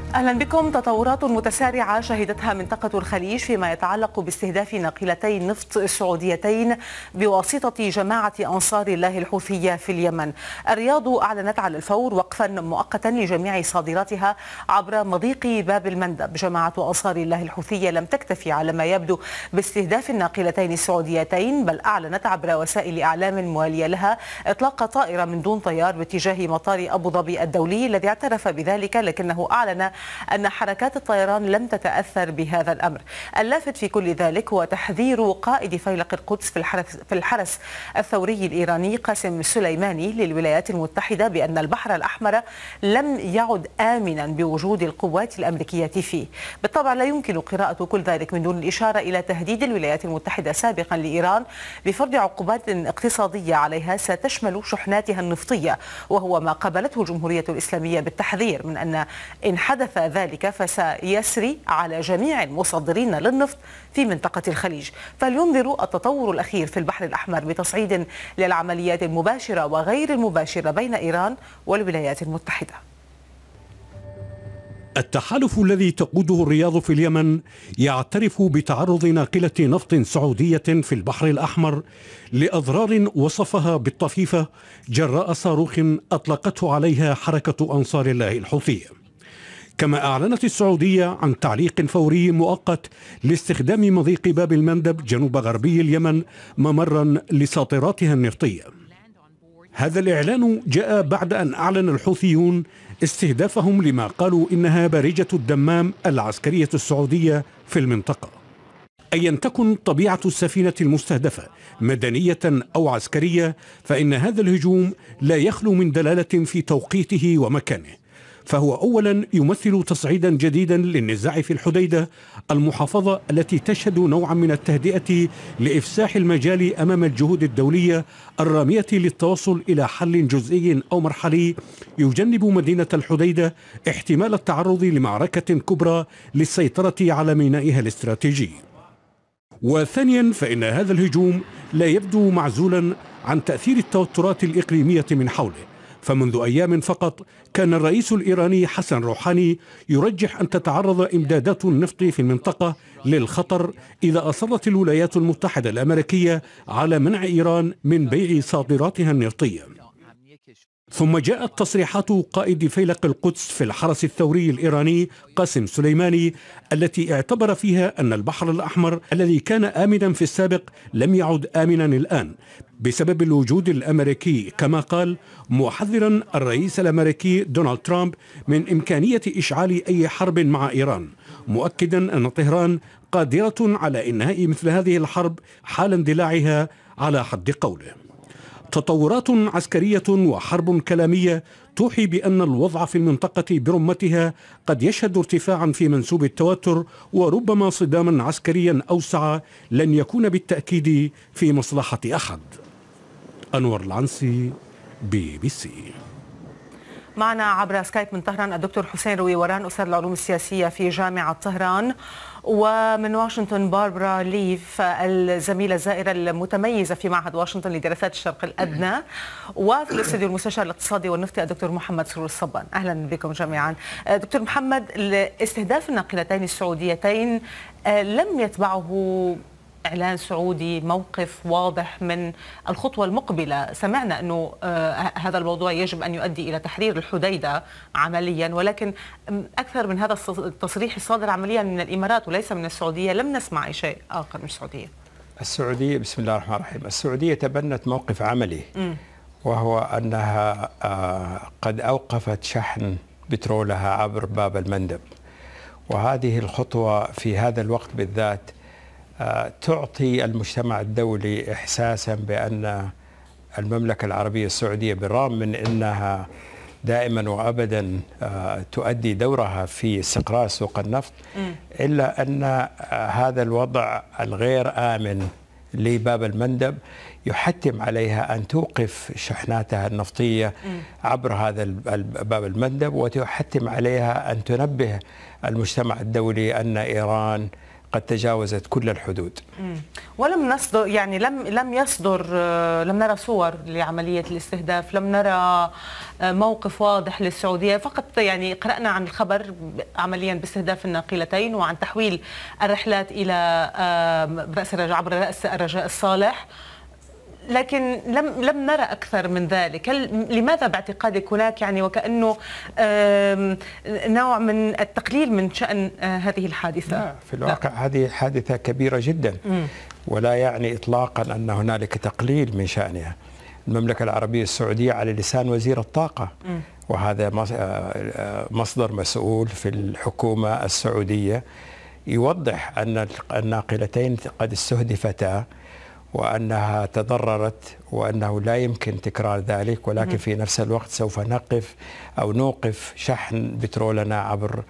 أهلا بكم. تطورات متسارعة شهدتها منطقة الخليج فيما يتعلق باستهداف ناقلتي نفط سعوديتين بواسطة جماعة أنصار الله الحوثية في اليمن. الرياض أعلنت على الفور وقفا مؤقتا لجميع صادراتها عبر مضيق باب المندب. جماعة أنصار الله الحوثية لم تكتفي على ما يبدو باستهداف الناقلتين السعوديتين، بل أعلنت عبر وسائل إعلام موالية لها إطلاق طائرة من دون طيار باتجاه مطار أبو ظبي الدولي الذي اعترف بذلك، لكنه أعلن أن حركات الطيران لم تتأثر بهذا الأمر. اللافت في كل ذلك هو تحذير قائد فيلق القدس في الحرس الثوري الإيراني قاسم سليماني للولايات المتحدة بأن البحر الأحمر لم يعد آمنا بوجود القوات الأمريكية فيه. بالطبع لا يمكن قراءة كل ذلك من دون الإشارة إلى تهديد الولايات المتحدة سابقا لإيران بفرض عقوبات اقتصادية عليها ستشمل شحناتها النفطية، وهو ما قابلته الجمهورية الإسلامية بالتحذير من أن إن حدث ذلك فسيسري على جميع المصدرين للنفط في منطقة الخليج. فلينذر التطور الأخير في البحر الأحمر بتصعيد للعمليات المباشرة وغير المباشرة بين إيران والولايات المتحدة. التحالف الذي تقوده الرياض في اليمن يعترف بتعرض ناقلة نفط سعودية في البحر الأحمر لأضرار وصفها بالطفيفة جراء صاروخ أطلقته عليها حركة أنصار الله الحوثية. كما أعلنت السعودية عن تعليق فوري مؤقت لاستخدام مضيق باب المندب جنوب غربي اليمن ممرا لساطراتها النفطية. هذا الإعلان جاء بعد أن أعلن الحوثيون استهدافهم لما قالوا إنها بارجة الدمام العسكرية السعودية في المنطقة. أيا تكن طبيعة السفينة المستهدفة مدنية أو عسكرية، فإن هذا الهجوم لا يخلو من دلالة في توقيته ومكانه. فهو أولا يمثل تصعيدا جديدا للنزاع في الحديدة، المحافظة التي تشهد نوعا من التهدئة لإفساح المجال أمام الجهود الدولية الرامية للتوصل إلى حل جزئي أو مرحلي يجنب مدينة الحديدة احتمال التعرض لمعركة كبرى للسيطرة على مينائها الاستراتيجي. وثانيا فإن هذا الهجوم لا يبدو معزولا عن تأثير التوترات الإقليمية من حوله. فمنذ أيام فقط كان الرئيس الإيراني حسن روحاني يرجح أن تتعرض إمدادات النفط في المنطقة للخطر إذا أصرت الولايات المتحدة الأمريكية على منع إيران من بيع صادراتها النفطية. ثم جاءت تصريحات قائد فيلق القدس في الحرس الثوري الإيراني قاسم سليماني التي اعتبر فيها أن البحر الأحمر الذي كان آمنا في السابق لم يعد آمنا الآن بسبب الوجود الأمريكي، كما قال محذرا الرئيس الأمريكي دونالد ترامب من إمكانية إشعال أي حرب مع إيران، مؤكدا أن طهران قادرة على إنهاء مثل هذه الحرب حال اندلاعها على حد قوله. تطورات عسكرية وحرب كلامية توحي بأن الوضع في المنطقة برمتها قد يشهد ارتفاعا في منسوب التوتر، وربما صداما عسكريا أوسع لن يكون بالتأكيد في مصلحة أحد. أنور العنسي، BBC. معنا عبر سكايب من طهران الدكتور حسين رويوران أستاذ العلوم السياسية في جامعة طهران، ومن واشنطن باربرا ليف الزميلة الزائرة المتميزة في معهد واشنطن لدراسات الشرق الأدنى، وفي الاستوديو المستشار الاقتصادي والنفطي الدكتور محمد سرور الصبان. أهلا بكم جميعا. دكتور محمد، استهداف الناقلتين السعوديتين لم يتبعه إعلان سعودي، موقف واضح من الخطوة المقبلة. سمعنا أنه هذا الموضوع يجب أن يؤدي إلى تحرير الحديدة عمليا، ولكن أكثر من هذا التصريح الصادر عمليا من الإمارات وليس من السعودية لم نسمع أي شيء آخر من السعودية. السعودية بسم الله الرحمن الرحيم، السعودية تبنت موقف عملي وهو أنها قد أوقفت شحن بترولها عبر باب المندب، وهذه الخطوة في هذا الوقت بالذات تعطي المجتمع الدولي إحساسا بأن المملكة العربية السعودية بالرغم من أنها دائما وأبدا تؤدي دورها في استقرار سوق النفط، إلا أن هذا الوضع الغير آمن لباب المندب يحتم عليها أن توقف شحناتها النفطية عبر هذا باب المندب، ويحتم عليها أن تنبه المجتمع الدولي أن إيران قد تجاوزت كل الحدود. ولم نصدر يعني لم نرى صور لعملية الاستهداف، لم نرى موقف واضح للسعودية، فقط يعني قرأنا عن الخبر عمليا باستهداف الناقلتين وعن تحويل الرحلات إلى عبر رأس الرجاء الصالح، لكن لم نرى أكثر من ذلك. لماذا باعتقادك هناك يعني وكأنه نوع من التقليل من شأن هذه الحادثة؟ لا، في الواقع هذه حادثة كبيرة جدا، ولا يعني إطلاقا أن هنالك تقليل من شأنها. المملكة العربية السعودية على لسان وزير الطاقة، وهذا مصدر مسؤول في الحكومة السعودية، يوضح أن الناقلتين قد استهدفتا وأنها تضررت وأنه لا يمكن تكرار ذلك، ولكن في نفس الوقت سوف نوقف شحن بترولنا عبر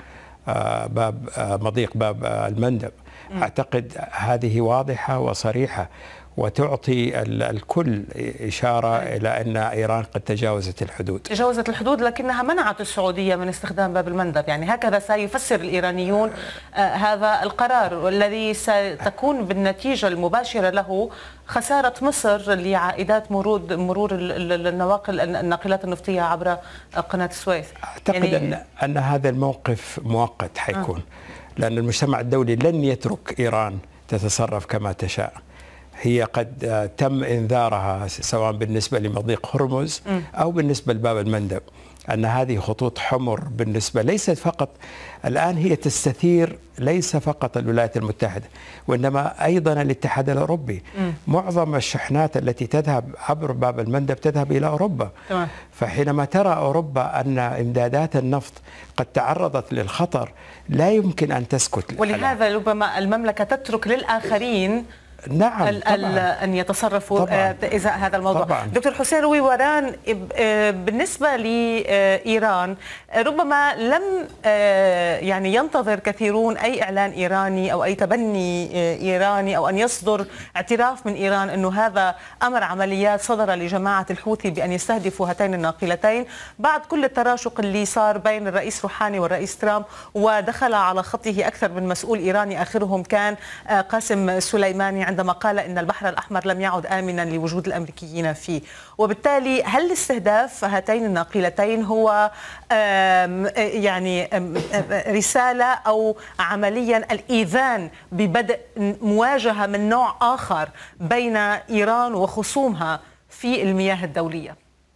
مضيق باب المندب. أعتقد هذه واضحة وصريحة وتعطي الكل إشارة إلى أن إيران قد تجاوزت الحدود. لكنها منعت السعودية من استخدام باب المندب، يعني هكذا سيفسر الإيرانيون هذا القرار، والذي ستكون بالنتيجة المباشرة له خسارة مصر لعائدات مرور الناقلات النفطية عبر قناة السويس. أعتقد يعني أن هذا الموقف مؤقت حيكون، لأن المجتمع الدولي لن يترك إيران تتصرف كما تشاء. هي قد تم إنذارها سواء بالنسبة لمضيق هرمز أو بالنسبة لباب المندب أن هذه خطوط حمر بالنسبة ليست فقط الآن هي تستثير ليس فقط الولايات المتحدة وإنما أيضا الاتحاد الأوروبي. معظم الشحنات التي تذهب عبر باب المندب تذهب إلى أوروبا. فحينما ترى أوروبا أن إمدادات النفط قد تعرضت للخطر لا يمكن أن تسكت. ولهذا ربما المملكة تترك للآخرين نعم أن يتصرفوا إزاء هذا الموضوع. طبعا. دكتور حسين رويوران، بالنسبة لإيران ربما لم يعني ينتظر كثيرون أي إعلان إيراني أو أي تبني إيراني أو أن يصدر اعتراف من إيران أنه هذا أمر عمليات صدر لجماعة الحوثي بأن يستهدفوا هاتين الناقلتين بعد كل التراشق اللي صار بين الرئيس روحاني والرئيس ترامب، ودخل على خطه أكثر من مسؤول إيراني آخرهم كان قاسم سليماني عندما قال إن البحر الأحمر لم يعد آمنا لوجود الأمريكيين فيه. وبالتالي هل استهداف هاتين الناقلتين هو يعني رسالة أو عمليا الإيذان ببدء مواجهة من نوع آخر بين إيران وخصومها في المياه الدولية؟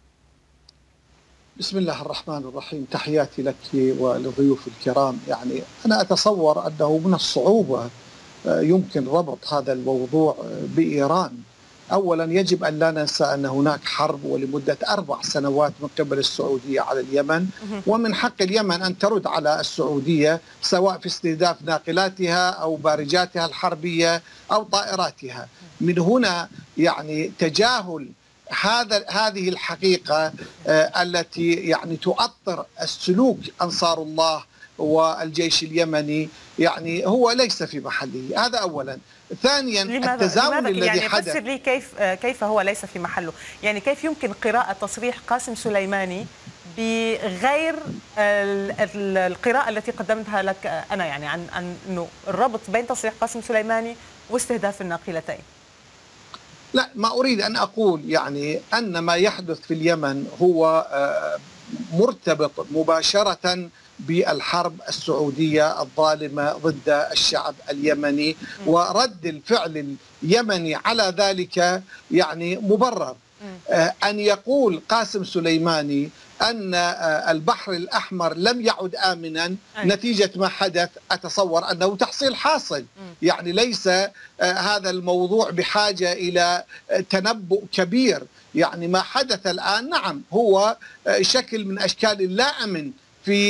بسم الله الرحمن الرحيم، تحياتي لك ولضيوف الكرام. يعني أنا أتصور أنه من الصعوبة يمكن ربط هذا الموضوع بإيران. أولا يجب أن لا ننسى أن هناك حرب ولمدة 4 سنوات من قبل السعودية على اليمن، ومن حق اليمن أن ترد على السعودية سواء في استهداف ناقلاتها أو بارجاتها الحربية أو طائراتها. من هنا يعني تجاهل هذه الحقيقة التي يعني تؤطر السلوك أنصار الله والجيش اليمني يعني هو ليس في محله. هذا أولا. ثانيا التزامن الذي يعني حدث. فسر لي كيف هو ليس في محله، يعني كيف يمكن قراءة تصريح قاسم سليماني بغير القراءة التي قدمتها لك أنا، يعني عن أنه الربط بين تصريح قاسم سليماني واستهداف الناقلتين؟ لا، ما أريد أن أقول يعني أن ما يحدث في اليمن هو مرتبط مباشرة بالحرب السعودية الظالمة ضد الشعب اليمني، ورد الفعل اليمني على ذلك يعني مبرر. أن يقول قاسم سليماني أن البحر الأحمر لم يعد آمنا نتيجة ما حدث، أتصور أنه تحصيل حاصل. يعني ليس هذا الموضوع بحاجة إلى تنبؤ كبير. يعني ما حدث الآن نعم هو شكل من أشكال اللا أمن في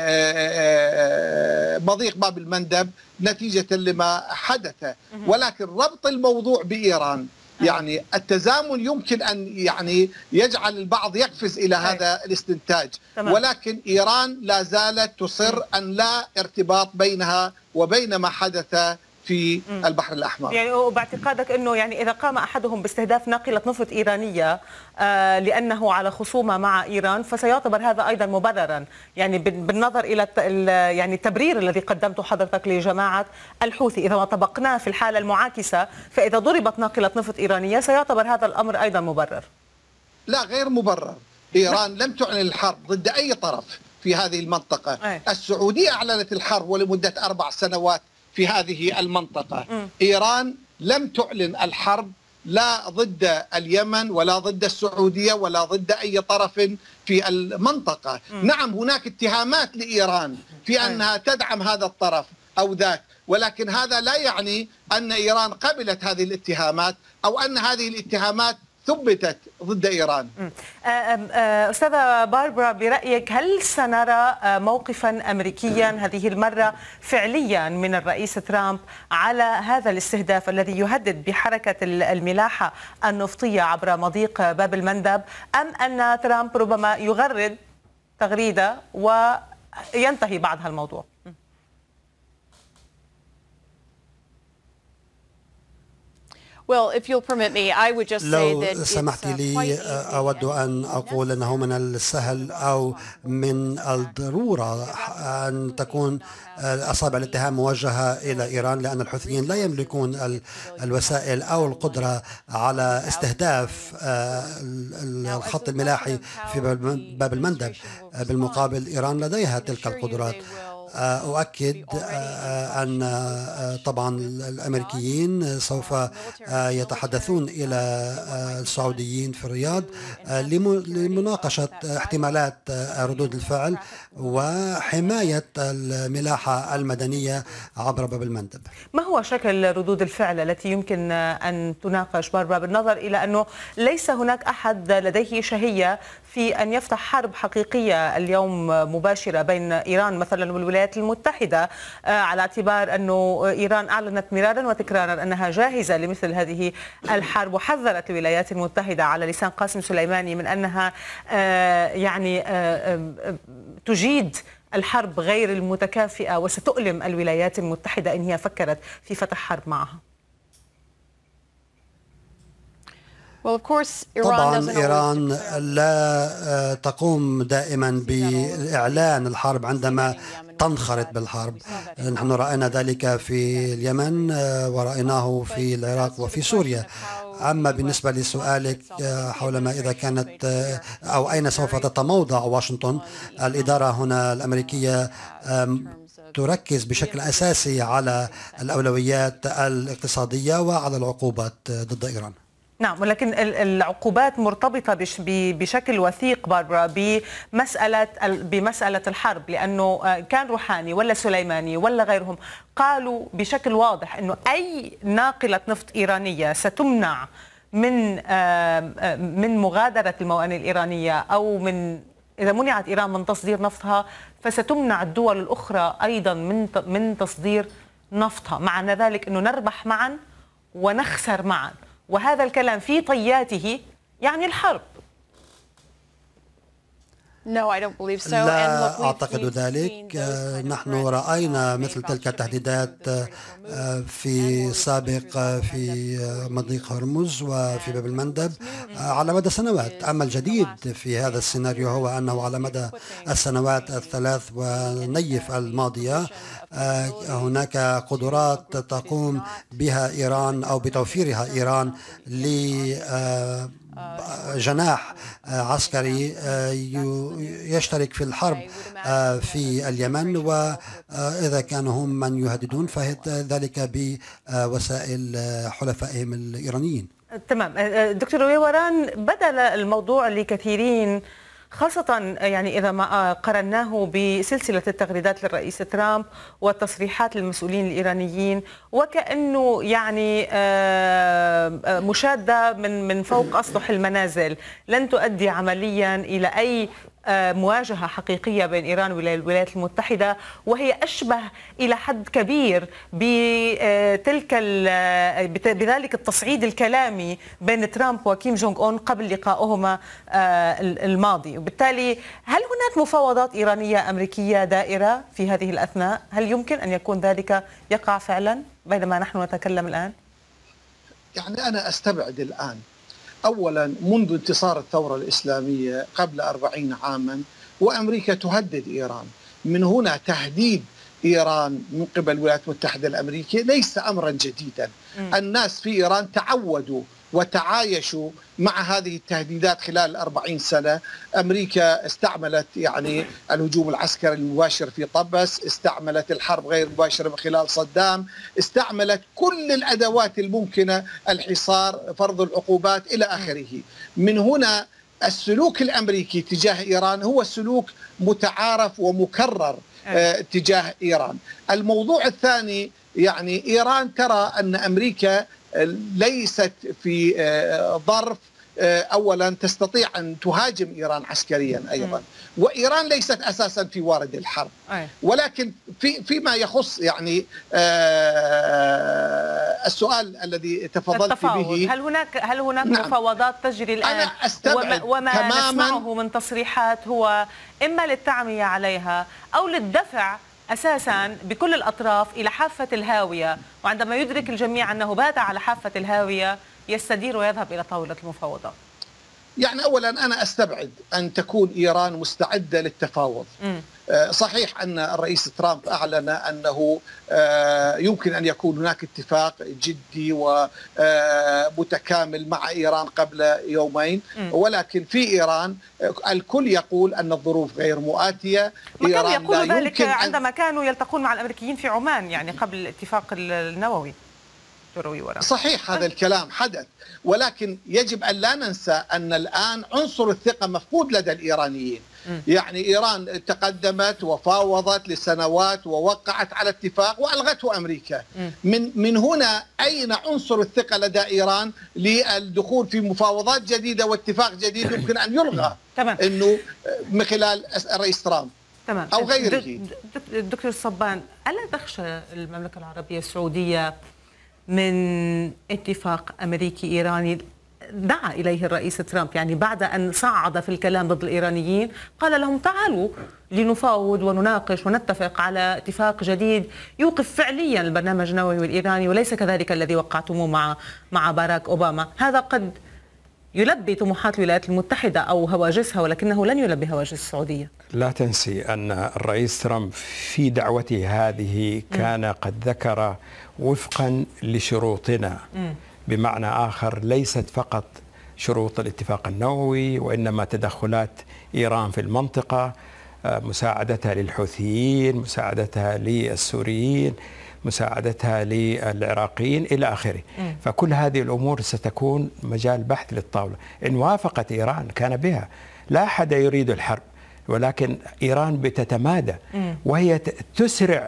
مضيق باب المندب نتيجة لما حدث، ولكن ربط الموضوع بإيران يعني التزامن يمكن أن يعني يجعل البعض يقفز إلى هذا الاستنتاج، ولكن إيران لا زالت تصر أن لا ارتباط بينها وبين ما حدث في البحر الأحمر. يعني باعتقادك أنه يعني إذا قام أحدهم باستهداف ناقلة نفط إيرانية لأنه على خصومة مع إيران فسيعتبر هذا أيضا مبررا، يعني بالنظر إلى يعني التبرير الذي قدمته حضرتك لجماعة الحوثي. إذا ما طبقناه في الحالة المعاكسة فإذا ضربت ناقلة نفط إيرانية سيعتبر هذا الأمر أيضا مبرر. لا، غير مبرر. إيران لم تعلن الحرب ضد أي طرف في هذه المنطقة. السعودية أعلنت الحرب ولمدة 4 سنوات في هذه المنطقة. إيران لم تعلن الحرب لا ضد اليمن ولا ضد السعودية ولا ضد أي طرف في المنطقة. نعم، هناك اتهامات لإيران في أنها تدعم هذا الطرف أو ذاك، ولكن هذا لا يعني أن إيران قبلت هذه الاتهامات أو أن هذه الاتهامات ثبتت ضد إيران. أستاذة باربرا، برأيك هل سنرى موقفا أمريكيا هذه المرة فعليا من الرئيس ترامب على هذا الاستهداف الذي يهدد بحركة الملاحة النفطية عبر مضيق باب المندب، أم أن ترامب ربما يغرد تغريدة وينتهي بعد الموضوع؟ لو سمحت لي أود أن أقول أنه من السهل أو من الضرورة أن تكون أصابع الاتهام موجهة إلى إيران، لأن الحوثيين لا يملكون الوسائل أو القدرة على استهداف الخط الملاحي في باب المندب. بالمقابل إيران لديها تلك القدرات. أؤكد أن طبعا الأمريكيين سوف يتحدثون إلى السعوديين في الرياض لمناقشة احتمالات ردود الفعل وحماية الملاحة المدنية عبر باب المندب. ما هو شكل ردود الفعل التي يمكن أن تناقش باربرا، بالنظر إلى أنه ليس هناك أحد لديه شهية في أن يفتح حرب حقيقية اليوم مباشرة بين إيران مثلا والولايات المتحدة، على اعتبار أنه إيران أعلنت مرارا وتكرارا أنها جاهزة لمثل هذه الحرب، وحذرت الولايات المتحدة على لسان قاسم سليماني من أنها يعني تجيد الحرب غير المتكافئة وستؤلم الولايات المتحدة إن هي فكرت في فتح حرب معها. طبعا إيران لا تقوم دائما بإعلان الحرب عندما تنخرط بالحرب. نحن رأينا ذلك في اليمن ورأيناه في العراق وفي سوريا. أما بالنسبة لسؤالك حول ما إذا كانت أو أين سوف تتموضع واشنطن، الإدارة هنا الأمريكية تركز بشكل أساسي على الأولويات الاقتصادية وعلى العقوبات ضد إيران. نعم، ولكن العقوبات مرتبطة بشكل وثيق باربرا بمسألة الحرب، لأنه كان روحاني ولا سليماني ولا غيرهم قالوا بشكل واضح أنه أي ناقلة نفط إيرانية ستمنع من مغادرة الموانئ الإيرانية، أو إذا منعت إيران من تصدير نفطها فستمنع الدول الأخرى أيضا من تصدير نفطها. معنى ذلك أنه نربح معا ونخسر معا، وهذا الكلام في طياته يعني الحرب. لا أعتقد ذلك. نحن رأينا مثل تلك التهديدات في سابق في مضيق هرمز وفي باب المندب على مدى سنوات. أما الجديد في هذا السيناريو هو أنه على مدى السنوات الثلاث ونيف الماضية هناك قدرات تقوم بها إيران أو بتوفيرها إيران جناح عسكري يشترك في الحرب في اليمن، وإذا كانوا هم من يهددون فذلك بوسائل حلفائهم الإيرانيين. تمام. دكتور ويوران، بدأ الموضوع لكثيرين خاصة يعني إذا ما قرناه بسلسلة التغريدات للرئيس ترامب والتصريحات للمسؤولين الإيرانيين وكأنه يعني مشادة من فوق أسطح المنازل لن تؤدي عمليا إلى أي مواجهة حقيقية بين إيران والولايات المتحدة، وهي أشبه إلى حد كبير بذلك التصعيد الكلامي بين ترامب وكيم جونغ أون قبل لقائهما الماضي. وبالتالي هل هناك مفاوضات إيرانية أمريكية دائرة في هذه الأثناء؟ هل يمكن أن يكون ذلك يقع فعلا بينما نحن نتكلم الآن؟ يعني أنا أستبعد الآن. أولا، منذ انتصار الثورة الإسلامية قبل 40 عاما وأمريكا تهدد إيران. من هنا تهديد إيران من قبل الولايات المتحدة الأمريكية ليس أمرا جديدا. الناس في إيران تعودوا وتعايشوا مع هذه التهديدات خلال 40 سنة. أمريكا استعملت يعني الهجوم العسكري المباشر في طبس، استعملت الحرب غير المباشرة من خلال صدام، استعملت كل الأدوات الممكنة، الحصار، فرض العقوبات إلى آخره. من هنا السلوك الأمريكي تجاه إيران هو سلوك متعارف ومكرر تجاه إيران. الموضوع الثاني، يعني إيران ترى أن أمريكا ليست في ظرف أولا تستطيع أن تهاجم إيران عسكريا أيضا، وإيران ليست أساسا في وارد الحرب. ولكن فيما يخص يعني السؤال الذي تفضلت به، هل هناك مفاوضات تجري الآن؟ أنا أستبعد وما تماما نسمعه من تصريحات هو إما للتعمية عليها أو للدفع أساسا بكل الأطراف إلى حافة الهاوية، وعندما يدرك الجميع أنه بات على حافة الهاوية يستدير ويذهب إلى طاولة المفاوضات. يعني أولا أنا أستبعد أن تكون إيران مستعدة للتفاوض. صحيح أن الرئيس ترامب أعلن أنه يمكن أن يكون هناك اتفاق جدي ومتكامل مع إيران قبل يومين، ولكن في إيران الكل يقول أن الظروف غير مؤاتية. إيران يقول ذلك عندما كانوا يلتقون مع الأمريكيين في عمان، يعني قبل الاتفاق النووي. صحيح هذا الكلام حدث، ولكن يجب أن لا ننسى أن الآن عنصر الثقة مفقود لدى الإيرانيين. يعني إيران تقدمت وفاوضت لسنوات ووقعت على اتفاق وألغته أمريكا. من هنا أين عنصر الثقة لدى إيران للدخول في مفاوضات جديدة واتفاق جديد يمكن أن يلغى إنه من خلال الرئيس ترامب أو غيره؟ دكتور صبان، ألا تخشى المملكة العربية السعودية من اتفاق أمريكي إيراني دعا إليه الرئيس ترامب؟ يعني بعد أن صعد في الكلام ضد الإيرانيين قال لهم تعالوا لنفاوض ونناقش ونتفق على اتفاق جديد يوقف فعليا البرنامج النووي الإيراني، وليس كذلك الذي وقعتموه مع باراك أوباما. هذا قد يلبي طموحات الولايات المتحدة أو هواجسها، ولكنه لن يلبي هواجس السعودية. لا تنسي أن الرئيس ترامب في دعوته هذه كان قد ذكر وفقا لشروطنا، بمعنى آخر ليست فقط شروط الاتفاق النووي وإنما تدخلات إيران في المنطقة، مساعدتها للحوثيين، مساعدتها للسوريين، مساعدتها للعراقيين إلى آخره. فكل هذه الأمور ستكون مجال بحث للطاولة. إن وافقت إيران كان بها، لا أحد يريد الحرب، ولكن إيران بتتمادى وهي تسرع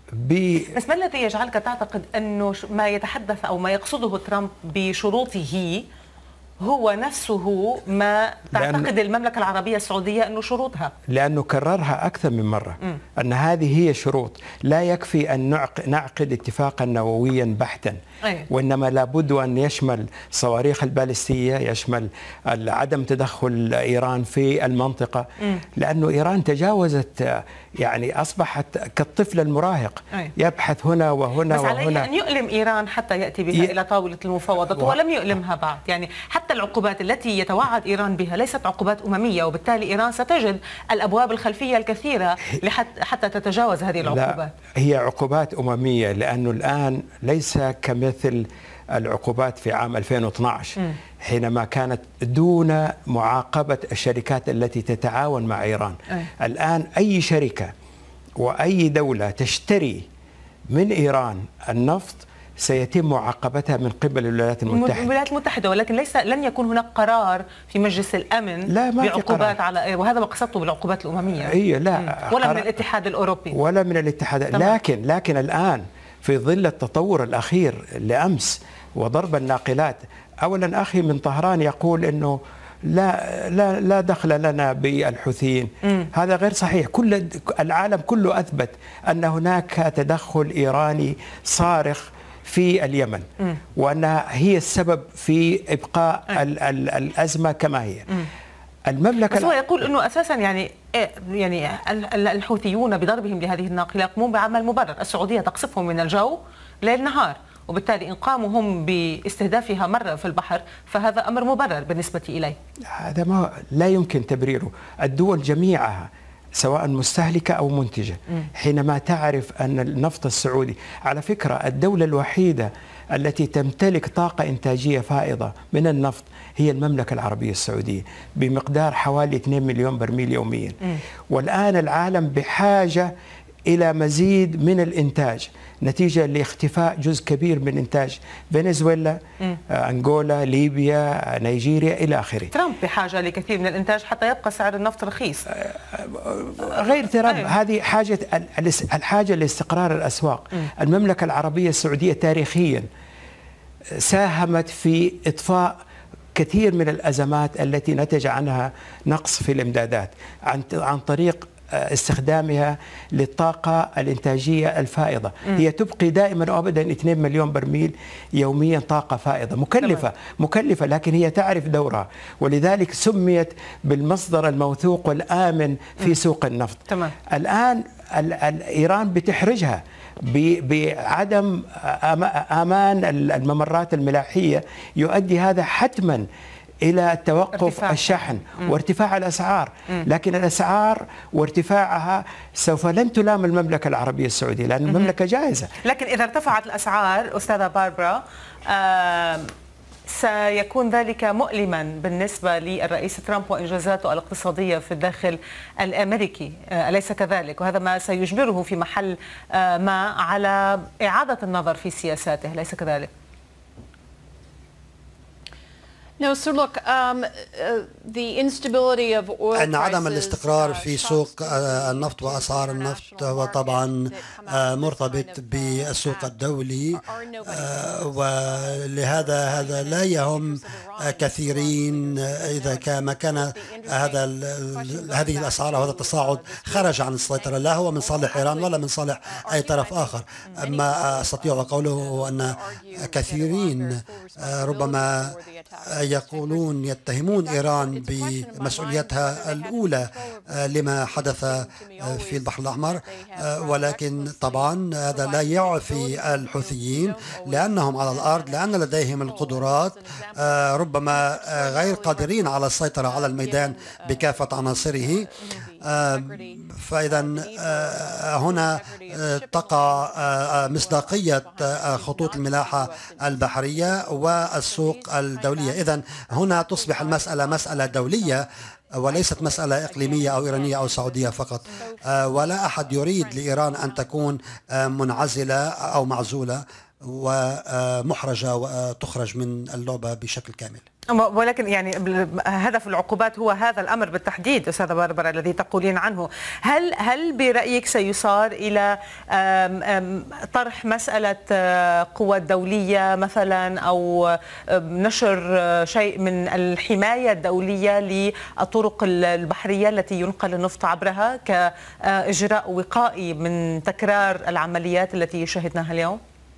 بس ما الذي يجعلك تعتقد أنه ما يتحدث أو ما يقصده ترامب بشروطه هو نفسه ما تعتقد المملكة العربية السعودية أنه شروطها؟ لأنه كررها أكثر من مرة أن هذه هي شروط. لا يكفي أن نعقد اتفاقا نوويا بحتا، وإنما لابد أن يشمل صواريخ البالستية، يشمل عدم تدخل إيران في المنطقة، لأنه إيران تجاوزت، يعني أصبحت كالطفل المراهق يبحث هنا وهنا بس وهنا. عليه أن يؤلم إيران حتى يأتي بها إلى طاولة المفاوضات، ولم يؤلمها بعد. يعني حتى العقوبات التي يتوعد إيران بها ليست عقوبات أممية، وبالتالي إيران ستجد الأبواب الخلفية الكثيرة حتى تتجاوز هذه العقوبات. لا، هي عقوبات أممية، لأنه الآن ليس كمثل العقوبات في عام 2012 حينما كانت دون معاقبة الشركات التي تتعاون مع إيران. الآن أي شركة وأي دولة تشتري من إيران النفط سيتم معاقبتها من قبل الولايات المتحدة. ولكن لن يكون هناك قرار في مجلس الأمن بعقوبات على، وهذا ما قصدته بالعقوبات الأممية. لا، ولا من الاتحاد الأوروبي ولا من الاتحاد. لكن الآن في ظل التطور الأخير لأمس وضرب الناقلات، أولا أخي من طهران يقول أنه لا دخل لنا بالحوثيين. هذا غير صحيح. كل العالم كله أثبت أن هناك تدخل إيراني صارخ في اليمن، وأنها هي السبب في إبقاء الأزمة كما هي. المملكة بس هو يقول أنه أساسا يعني الحوثيون بضربهم لهذه الناقلة يقومون بعمل مبرر. السعودية تقصفهم من الجو ليل نهار، وبالتالي إن قاموا هم باستهدافها مرة في البحر فهذا أمر مبرر بالنسبة إليه. هذا ما لا يمكن تبريره. الدول جميعها سواء مستهلكة أو منتجة حينما تعرف أن النفط السعودي، على فكرة الدولة الوحيدة التي تمتلك طاقة إنتاجية فائضة من النفط هي المملكة العربية السعودية بمقدار حوالي 2 مليون برميل يوميا. والآن العالم بحاجة إلى مزيد من الإنتاج نتيجة لاختفاء جزء كبير من إنتاج فنزويلا، أنغولا، ليبيا، نيجيريا إلى آخره. ترامب بحاجة لكثير من الإنتاج حتى يبقى سعر النفط رخيص. غير ترامب، هذه الحاجة لاستقرار الأسواق. المملكة العربية السعودية تاريخيا ساهمت في إطفاء كثير من الأزمات التي نتج عنها نقص في الإمدادات عن طريق استخدامها للطاقة الإنتاجية الفائضة. هي تبقي دائما وأبدا 2 مليون برميل يوميا طاقة فائضة مكلفة، لكن هي تعرف دورها، ولذلك سميت بالمصدر الموثوق والآمن في سوق النفط. الآن إيران بتحرجها بعدم أمان الممرات الملاحية، يؤدي هذا حتما إلى توقف الشحن وارتفاع الأسعار. لكن الأسعار وارتفاعها سوف لن تلام المملكة العربية السعودية لأن المملكة جاهزة. لكن إذا ارتفعت الأسعار أستاذة باربرا سيكون ذلك مؤلما بالنسبة للرئيس ترامب وإنجازاته الاقتصادية في الداخل الأمريكي، أليس كذلك؟ وهذا ما سيجبره في محل ما على إعادة النظر في سياساته، أليس كذلك؟ أن عدم الاستقرار في سوق النفط وأسعار النفط هو طبعا مرتبط بالسوق الدولي، ولهذا هذا لا يهم كثيرين إذا كان هذه الأسعار وهذا التصاعد خرج عن السيطرة، لا هو من صالح إيران ولا من صالح أي طرف آخر. ما أستطيع قوله هو أن كثيرين ربما يتهمون إيران بمسؤوليتها الأولى لما حدث في البحر الأحمر، ولكن طبعا هذا لا يعفي الحوثيين لأنهم على الأرض، لأن لديهم القدرات، ربما غير قادرين على السيطرة على الميدان بكافة عناصره. فإذا هنا تقع مصداقية خطوط الملاحة البحرية والسوق الدولية. إذا هنا تصبح المسألة مسألة دولية وليست مسألة إقليمية أو إيرانية أو سعودية فقط، ولا أحد يريد لإيران أن تكون منعزلة أو معزولة ومحرجة وتخرج من اللعبة بشكل كامل. ولكن يعني هدف العقوبات هو هذا الأمر بالتحديد أستاذة باربرا الذي تقولين عنه. هل برأيك سيصار إلى طرح مسألة قوى دولية مثلا أو نشر شيء من الحماية الدولية للطرق البحرية التي ينقل النفط عبرها كإجراء وقائي من تكرار العمليات التي شهدناها اليوم؟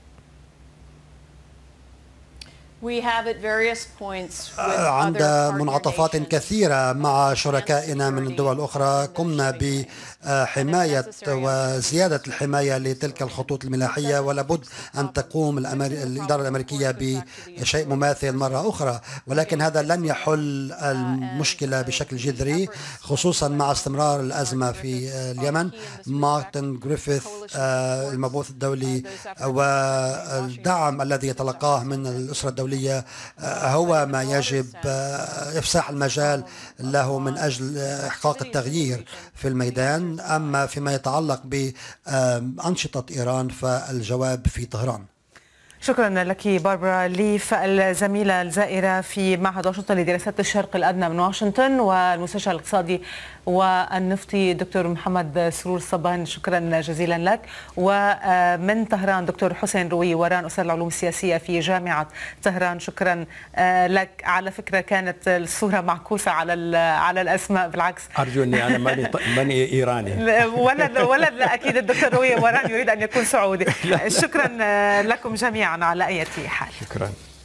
عند منعطفات كثيرة مع شركائنا من الدول الأخرى قمنا بحماية وزيادة الحماية لتلك الخطوط الملاحية، ولابد أن تقوم الإدارة الأمريكية بشيء مماثل مرة أخرى، ولكن هذا لن يحل المشكلة بشكل جذري، خصوصا مع استمرار الأزمة في اليمن. مارتن جريفيث المبعوث الدولي والدعم الذي يتلقاه من الأسرة الدولية هو ما يجب إفساح المجال له من أجل إحقاق التغيير في الميدان. أما فيما يتعلق بأنشطة إيران فالجواب في طهران. شكرا لك باربرا ليف، الزميلة الزائرة في معهد واشنطن لدراسات الشرق الأدنى من واشنطن، والمستشار الاقتصادي والنفطي دكتور محمد سرور صبان، شكرا جزيلا لك. ومن طهران دكتور حسين روي وران، أستاذ العلوم السياسية في جامعة طهران، شكرا لك. على فكرة كانت الصورة معكوسة على الأسماء، بالعكس أرجو أني أنا ماني إيراني ولا أكيد الدكتور روي وران يريد أن يكون سعودي. شكرا لكم جميعا على أي حال. شكرا.